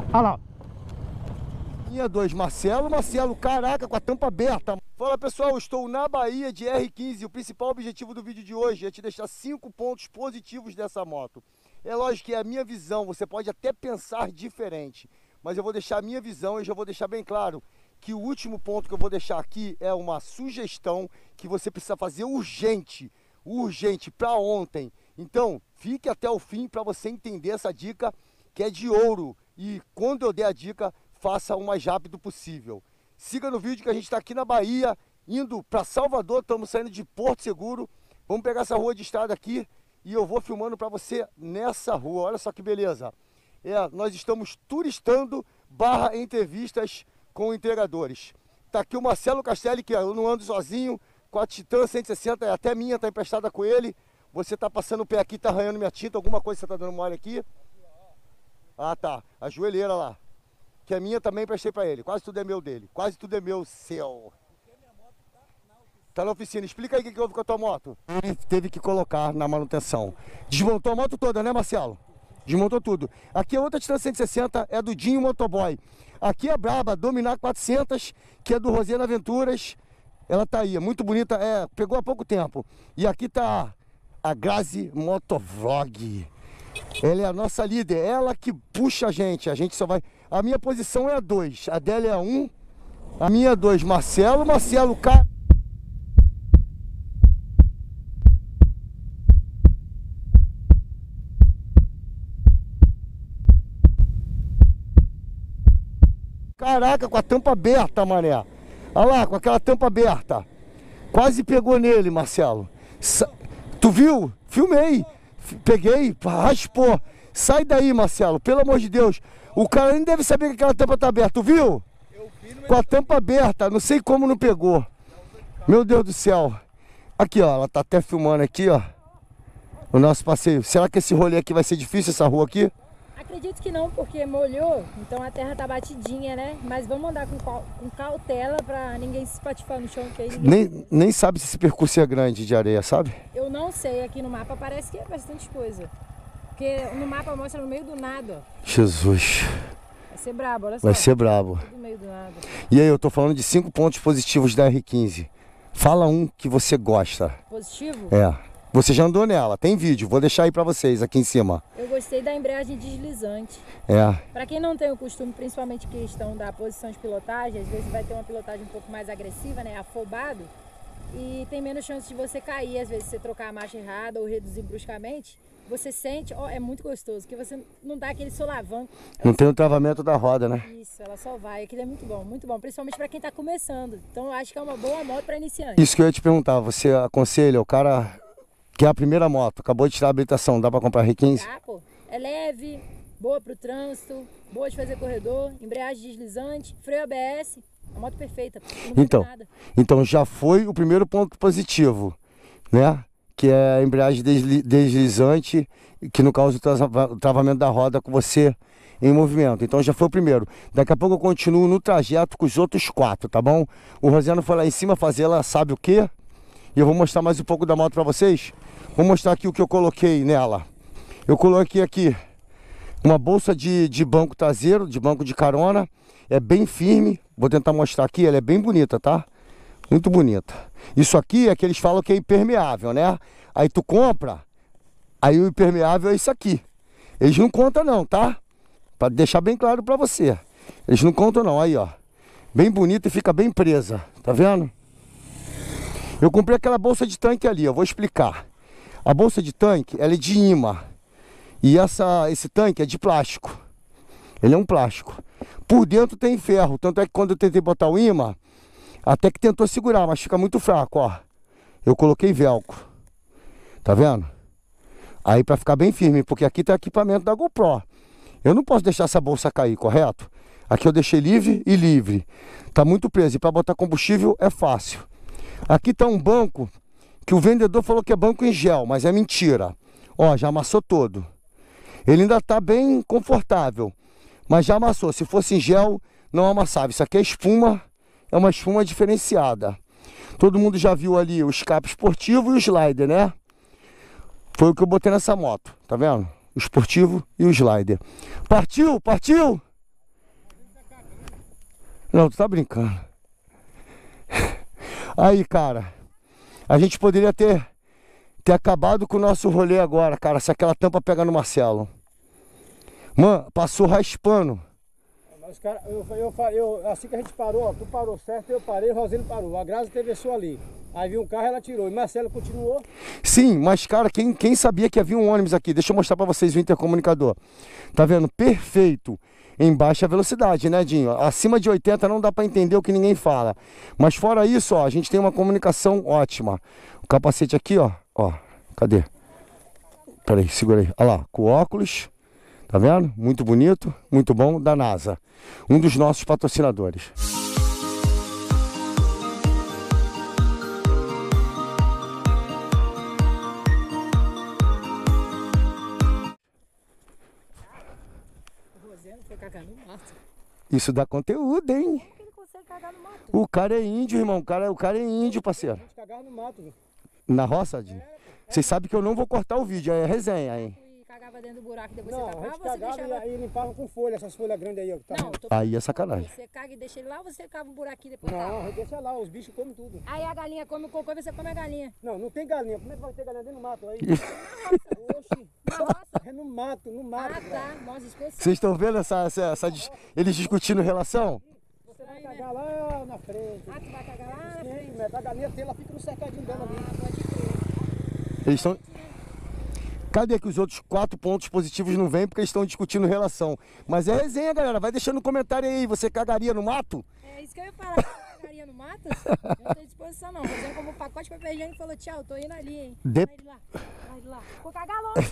Olha lá. Linha 2, Marcelo, caraca, com a tampa aberta. Fala pessoal, eu estou na Bahia de R15. O principal objetivo do vídeo de hoje é te deixar 5 pontos positivos dessa moto. É lógico que é a minha visão, você pode até pensar diferente, mas eu vou deixar a minha visão e já vou deixar bem claro que o último ponto que eu vou deixar aqui é uma sugestão que você precisa fazer urgente para ontem. Então, fique até o fim para você entender essa dica que é de ouro. E quando eu der a dica, faça o mais rápido possível. Siga no vídeo que a gente está aqui na Bahia, indo para Salvador, estamos saindo de Porto Seguro. Vamos pegar essa rua de estrada aqui e eu vou filmando para você nessa rua. Olha só que beleza. Nós estamos turistando / entrevistas com entregadores. Tá aqui o Marcelo Castelli, que eu não ando sozinho, com a Titan 160, até minha, tá emprestada com ele. Você tá passando o pé aqui, tá arranhando minha tinta, alguma coisa você tá dando mole aqui? Ah tá, a joelheira lá, que a minha também emprestei para ele. Quase tudo é meu dele, quase tudo é meu seu. Tá na oficina, explica aí o que houve com a tua moto. Ele teve que colocar na manutenção. Desmontou a moto toda, né Marcelo? Desmontou tudo. Aqui a outra Titan 160 é do Dinho Motoboy. Aqui a braba, Dominar 400, que é do Rosena Aventuras. Ela tá aí, é muito bonita, pegou há pouco tempo. E aqui tá a Grazi Motovlog. Ela é a nossa líder, ela que puxa a gente só vai... A minha posição é a 2, a dela é a 1, a minha é a 2. Marcelo, cara... Caraca, com a tampa aberta, mané. Olha lá, com aquela tampa aberta. Quase pegou nele, Marcelo. Tu viu? Filmei. Peguei, raspou. Sai daí, Marcelo, pelo amor de Deus. O cara nem deve saber que aquela tampa tá aberta, tu viu? Com a tampa aberta, não sei como não pegou. Meu Deus do céu. Aqui, ó, ela tá até filmando aqui, ó. O nosso passeio. Será que esse rolê aqui vai ser difícil, essa rua aqui? Acredito que não, porque molhou, então a terra tá batidinha, né? Mas vamos andar com cautela pra ninguém se espatifar no chão. Que aí nem sabe se esse percurso é grande de areia, sabe? Eu não sei, aqui no mapa parece que é bastante coisa. Porque no mapa mostra no meio do nada, ó. Jesus. Vai ser brabo, olha só. Vai ser brabo. No meio do nada. E aí, eu tô falando de 5 pontos positivos da R15. Fala um que você gosta. Positivo? Você já andou nela, tem vídeo, vou deixar aí pra vocês aqui em cima. Eu gostei da embreagem deslizante. Pra quem não tem o costume, principalmente questão da posição de pilotagem, às vezes vai ter uma pilotagem um pouco mais agressiva, né, afobado, e tem menos chance de você cair, às vezes você trocar a marcha errada ou reduzir bruscamente, você sente, é muito gostoso, porque você não dá aquele solavanco. Não tem o travamento da roda, né? Isso, ela só vai, aquilo é muito bom, principalmente pra quem tá começando. Então eu acho que é uma boa moto pra iniciante. Isso que eu ia te perguntar, você aconselha o cara... Que é a primeira moto, acabou de tirar a habilitação, dá pra comprar R15? Dá, pô. É leve, boa pro trânsito, boa de fazer corredor, embreagem deslizante, freio ABS, a moto perfeita, não então, nada. Então já foi o primeiro ponto positivo, né? Que é a embreagem deslizante, que não causa o travamento da roda com você em movimento. Então já foi o primeiro. Daqui a pouco eu continuo no trajeto com os outros 4, tá bom? O Roseno foi lá em cima fazer, ela sabe o quê? E eu vou mostrar mais um pouco da moto pra vocês. Vou mostrar aqui o que eu coloquei nela. Eu coloquei aqui uma bolsa de banco traseiro, de banco de carona. É bem firme. Vou tentar mostrar aqui, ela é bem bonita, tá? Muito bonita. Isso aqui é que eles falam que é impermeável, né? Aí tu compra, aí o impermeável é isso aqui. Eles não contam não, tá? Pra deixar bem claro pra você. Eles não contam não, aí ó. Bem bonita e fica bem presa, tá vendo? Eu comprei aquela bolsa de tanque ali, eu vou explicar. A bolsa de tanque, ela é de imã. E esse tanque é de plástico. Ele é um plástico. Por dentro tem ferro, tanto é que quando eu tentei botar o imã, até que tentou segurar, mas fica muito fraco, ó. Eu coloquei velcro. Tá vendo? Aí pra ficar bem firme, porque aqui tem equipamento da GoPro. Eu não posso deixar essa bolsa cair, correto? Aqui eu deixei livre e livre. Tá muito preso, e pra botar combustível é fácil. Aqui tá um banco que o vendedor falou que é banco em gel, mas é mentira. Ó, já amassou todo. Ele ainda tá bem confortável, mas já amassou. Se fosse em gel, não amassava. Isso aqui é espuma, é uma espuma diferenciada. Todo mundo já viu ali o escape esportivo e o slider, né? Foi o que eu botei nessa moto, tá vendo? O esportivo e o slider. Partiu, partiu! Não, tu tá brincando. Aí, cara, a gente poderia ter acabado com o nosso rolê agora, cara, se aquela tampa pega no Marcelo. Mano, passou raspando. Mas, cara, assim que a gente parou, ó, tu parou certo, eu parei, o Rosino parou. A Grazi atravessou ali. Aí viu um carro, ela tirou. E Marcelo continuou. Sim, mas, cara, quem sabia que havia um ônibus aqui? Deixa eu mostrar pra vocês o intercomunicador. Tá vendo? Perfeito. Em baixa velocidade, né, Dinho? Acima de 80 não dá pra entender o que ninguém fala. Mas fora isso, ó, a gente tem uma comunicação ótima. O capacete aqui, ó. Ó, cadê? Peraí, segura aí. Olha lá, com óculos. Tá vendo? Muito bonito, muito bom, da NASA. Um dos nossos patrocinadores. Isso dá conteúdo, hein? Como que ele consegue cagar no mato? O cara é índio, irmão. O cara é índio, parceiro. A gente cagava no mato, viu? Na roça, Dinho? Vocês sabem que eu não vou cortar o vídeo, é resenha, hein? E cagava dentro do buraco e depois Não, você a tapava, gente você cagava deixava... e limpava com folha, essas folhas grandes aí, ó. Tá Não, tô Aí é sacanagem. Você caga e deixa ele lá ou você cava um buraquinho e depois Não, tapa? deixa lá, os bichos comem tudo. Aí a galinha come o cocô e você come a galinha. Não, não tem galinha. Como é que vai ter galinha dentro do mato aí? Oxi. Na roça? É no mato, no mato. Ah, tá. Nossa, exposição. Vocês estão vendo eles discutindo relação? Você vai cagar lá na frente. Ah, tu vai cagar lá? 500 metros. A galinha ela fica no cercadinho dela ali. Ah, pode crer. Eles estão... Cadê que os outros 4 pontos positivos não vêm porque eles estão discutindo relação? Mas é resenha, galera. Vai deixando no comentário aí. Você cagaria no mato? É isso que eu ia falar. Você cagaria no mato? Eu não tenho disposição não. Fazendo como um pacote de papel higiênico e falou, tchau, tô indo ali, hein. Vai de lá, vai de lá. Vou cagar longe.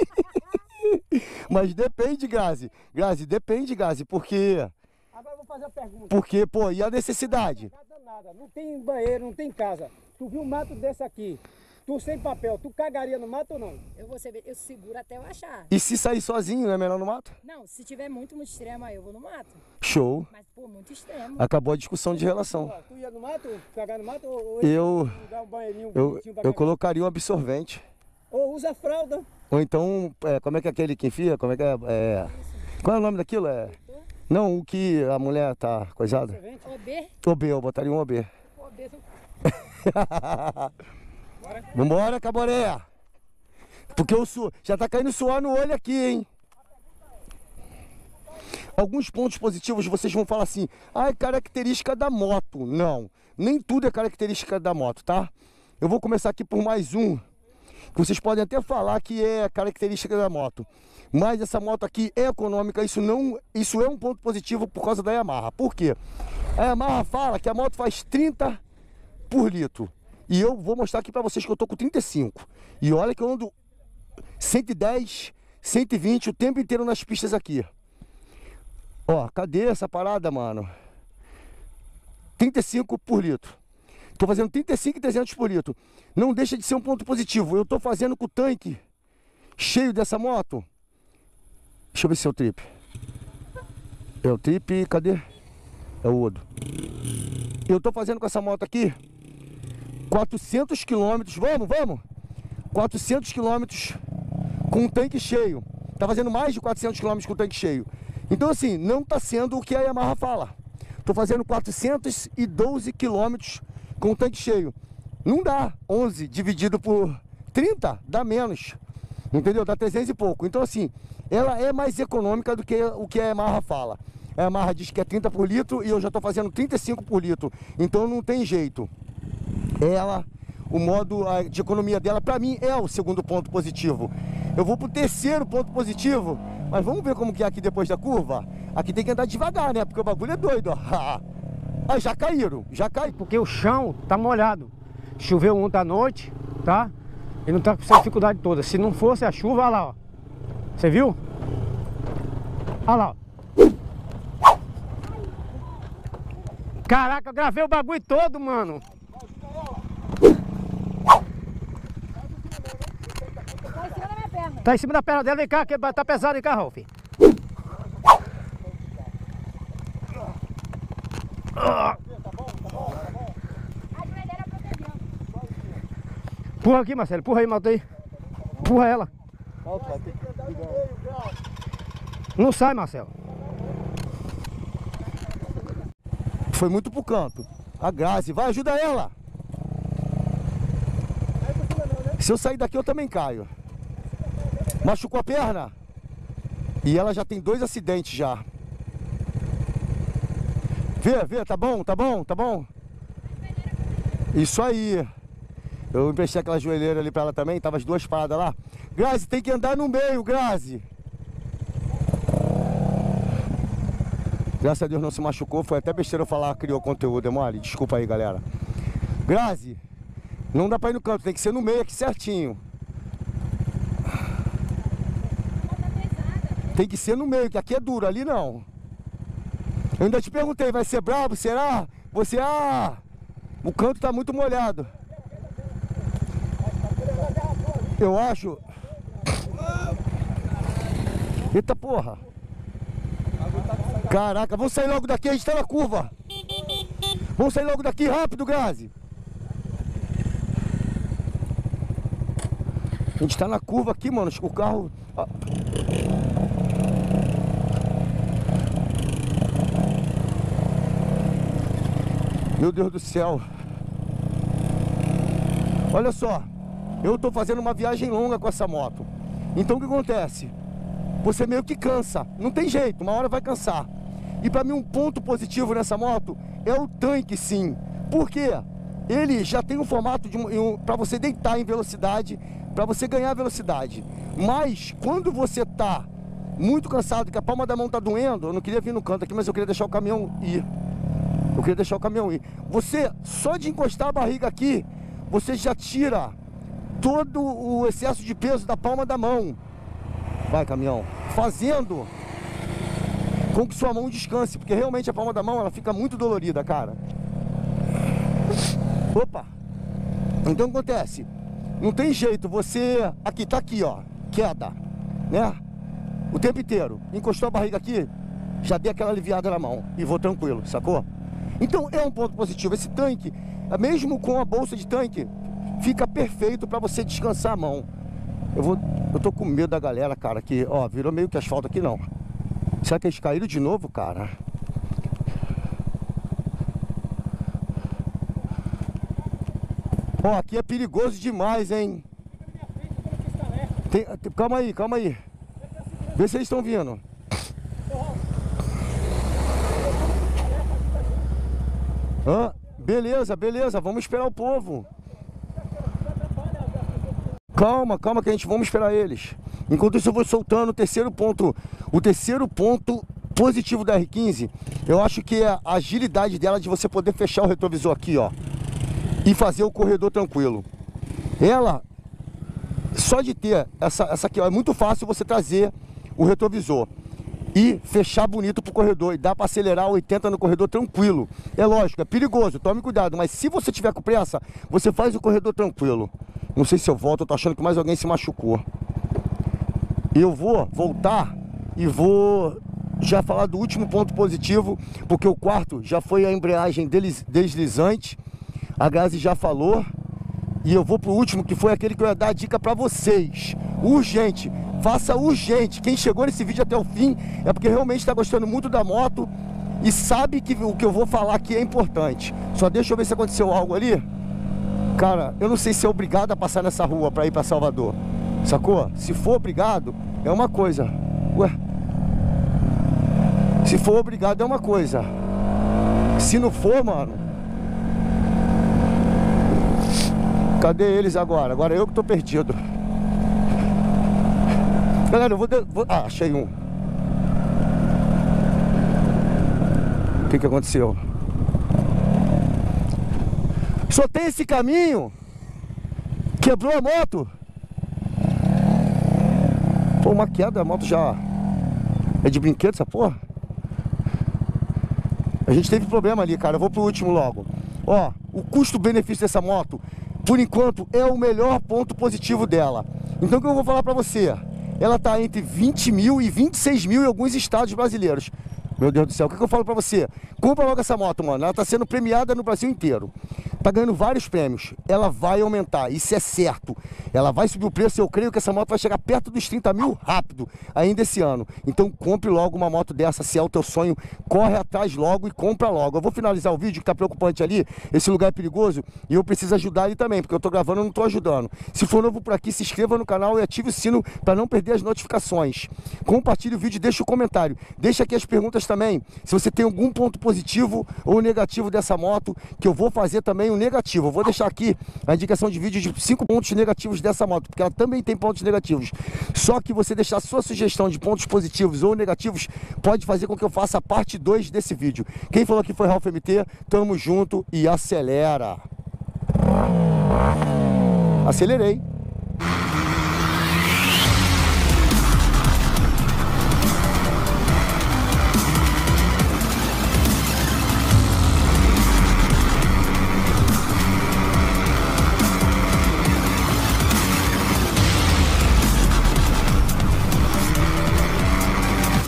Mas depende, Grazi. Grazi, depende, Grazi, porque... Agora eu vou fazer a pergunta. Porque, pô, e a necessidade? Nada. Não tem banheiro, não tem casa. Tu viu um mato desse aqui? Tu sem papel, tu cagaria no mato ou não? Eu seguro até eu achar. E se sair sozinho, não é melhor no mato? Não, se tiver muito extremo aí eu vou no mato. Show. Mas, pô, muito extremo. Acabou a discussão de relação. Tu ia no mato, cagar no mato ou dar um banheirinho Eu bonitinho pra cagar? colocaria um absorvente. Ou usa fralda. Ou então, como é que é aquele que enfia? Como é que é? Qual é o nome daquilo? Não, o que a mulher tá coisada? OB? OB, eu botaria um OB. OB. Vambora, Caboré. Porque já tá caindo suor no olho aqui, hein? Alguns pontos positivos vocês vão falar assim, é característica da moto. Não, nem tudo é característica da moto, tá? Eu vou começar aqui por mais um, que vocês podem até falar que é característica da moto. Mas essa moto aqui é econômica, isso é um ponto positivo por causa da Yamaha. Por quê? A Yamaha fala que a moto faz 30 por litro. E eu vou mostrar aqui pra vocês que eu tô com 35. E olha que eu ando 110, 120 o tempo inteiro nas pistas aqui. Ó, cadê essa parada, mano? 35 por litro. Tô fazendo 35 e 300 por litro. Não deixa de ser um ponto positivo. Eu tô fazendo com o tanque cheio dessa moto. Deixa eu ver se é o trip. É o trip, cadê? É o Odo. Eu tô fazendo com essa moto aqui 400 quilômetros, vamos? 400 quilômetros com o tanque cheio. Tá fazendo mais de 400 quilômetros com o tanque cheio. Então assim, não tá sendo o que a Yamaha fala. Tô fazendo 412 quilômetros com o tanque cheio. Não dá 11 dividido por 30, dá menos. Entendeu? Dá 300 e pouco. Então assim, ela é mais econômica do que o que a Yamaha fala. A Yamaha diz que é 30 por litro e eu já tô fazendo 35 por litro. Então não tem jeito. O modo de economia dela, pra mim, é o segundo ponto positivo. Eu vou pro terceiro ponto positivo, mas vamos ver como que é aqui depois da curva. Aqui tem que andar devagar, né? Porque o bagulho é doido, ó. Ah, já caíram, já caiu. Porque o chão tá molhado. Choveu ontem à noite, tá? E não tá com essa dificuldade toda. Se não fosse a chuva, olha lá, ó. Você viu? Olha lá, ó. Caraca, eu gravei o bagulho todo, mano. Tá em cima da perna dela, vem cá, que tá pesado, vem cá, Ralf. Empurra aqui, Marcelo, empurra aí, malta aí. Empurra ela. Não sai, Marcelo. Foi muito pro canto. A Grazi, vai, ajuda ela. Se eu sair daqui eu também caio. Machucou a perna? E ela já tem 2 acidentes já. Vê, tá bom, tá bom, tá bom. Isso aí. Eu emprestei aquela joelheira ali pra ela também, tava as 2 paradas lá. Grazi, tem que andar no meio, Grazi. Graças a Deus não se machucou, foi até besteira eu falar, criou conteúdo, é mole? Desculpa aí, galera. Grazi, não dá pra ir no canto, tem que ser no meio aqui certinho. Tem que ser no meio, que aqui é duro, ali não. Eu ainda te perguntei, vai ser brabo, será? Você, o canto tá muito molhado. Eu acho... Eita porra. Caraca, vamos sair logo daqui, a gente tá na curva. Vamos sair logo daqui, rápido, Grazi. A gente tá na curva aqui, mano, o carro... Meu Deus do céu. Olha só, eu tô fazendo uma viagem longa com essa moto. Então o que acontece? Você meio que cansa, não tem jeito, uma hora vai cansar. E pra mim um ponto positivo nessa moto é o tanque, sim. Por quê? Ele já tem um formato para você deitar em velocidade, para você ganhar velocidade. Mas quando você tá muito cansado, que a palma da mão tá doendo, eu não queria vir no canto aqui, mas eu queria deixar o caminhão ir. Você, só de encostar a barriga aqui, você já tira todo o excesso de peso da palma da mão. Vai, caminhão. Fazendo com que sua mão descanse, porque realmente a palma da mão, ela fica muito dolorida, cara. Opa! Então acontece, não tem jeito, você... Aqui, tá aqui, ó, queda, né? O tempo inteiro. Encostou a barriga aqui, já dei aquela aliviada na mão e vou tranquilo, sacou? Então é um ponto positivo. Esse tanque, mesmo com a bolsa de tanque, fica perfeito para você descansar a mão. Eu tô com medo da galera, cara, que, ó, virou meio que asfalto aqui, não. Será que eles caíram de novo, cara? Ó, aqui é perigoso demais, hein? Calma aí. Vê se eles estão vindo. Beleza, vamos esperar o povo. Calma que a gente vamos esperar eles. Enquanto isso eu vou soltando o terceiro ponto positivo da R15. Eu acho que é a agilidade dela de você poder fechar o retrovisor aqui, ó, e fazer o corredor tranquilo. Ela, só de ter essa aqui, ó, é muito fácil você trazer o retrovisor e fechar bonito pro corredor, e dá para acelerar 80 no corredor tranquilo. É lógico, é perigoso, tome cuidado, mas se você tiver com pressa, você faz o corredor tranquilo. Não sei se eu volto, eu tô achando que mais alguém se machucou. Eu vou voltar e vou já falar do último ponto positivo, porque o quarto já foi a embreagem deslizante, a Grazi já falou, e eu vou pro último, que foi aquele que eu ia dar a dica para vocês. Urgente, faça urgente. Quem chegou nesse vídeo até o fim é porque realmente está gostando muito da moto e sabe que o que eu vou falar aqui é importante. Só deixa eu ver se aconteceu algo ali. Cara, eu não sei se é obrigado a passar nessa rua para ir para Salvador, sacou? Se for obrigado, é uma coisa. Ué? Se for obrigado é uma coisa. Se não for, mano, cadê eles agora? Agora eu que tô perdido. Galera, eu vou... Ah, achei um. O que aconteceu? Só tem esse caminho? Quebrou a moto? Pô, uma queda, a moto já... É de brinquedo essa porra? A gente teve problema ali, cara. Eu vou pro último logo. Ó, o custo-benefício dessa moto, por enquanto, é o melhor ponto positivo dela. Então o que eu vou falar pra você? Ela tá entre 20 mil e 26 mil em alguns estados brasileiros. Meu Deus do céu, o que eu falo pra você? Compra logo essa moto, mano. Ela tá sendo premiada no Brasil inteiro. tá ganhando vários prêmios. Ela vai aumentar, isso é certo. Ela vai subir o preço, eu creio que essa moto vai chegar perto dos 30 mil rápido, ainda esse ano. Então compre logo uma moto dessa, se é o teu sonho, corre atrás logo e compra logo. Eu vou finalizar o vídeo que tá preocupante ali, esse lugar é perigoso e eu preciso ajudar ele também, porque eu tô gravando e não tô ajudando. Se for novo por aqui, se inscreva no canal e ative o sino para não perder as notificações. Compartilhe o vídeo e deixa o comentário. Deixa aqui as perguntas também, se você tem algum ponto positivo ou negativo dessa moto, que eu vou fazer também um negativo. Eu vou deixar aqui a indicação de vídeo de 5 pontos negativos dessa moto, porque ela também tem pontos negativos. Só que você deixar a sua sugestão de pontos positivos ou negativos pode fazer com que eu faça a parte 2 desse vídeo. Quem falou aqui foi Ralph MT, tamo junto e acelera. Acelerei.